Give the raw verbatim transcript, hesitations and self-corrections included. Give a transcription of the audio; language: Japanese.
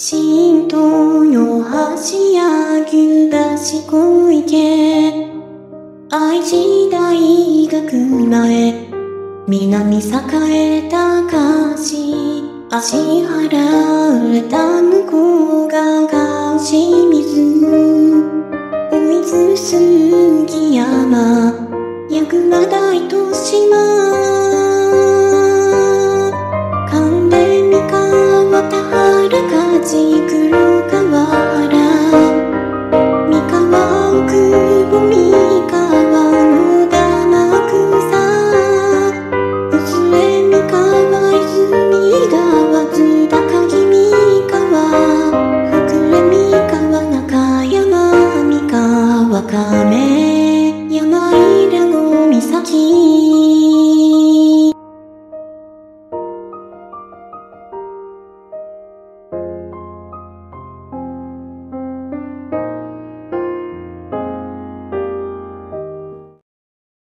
新東洋橋や牛橋小池愛知大学前南栄高し足払った向こう側清水大津杉山矢倉大豊島神戸三河田原梶栗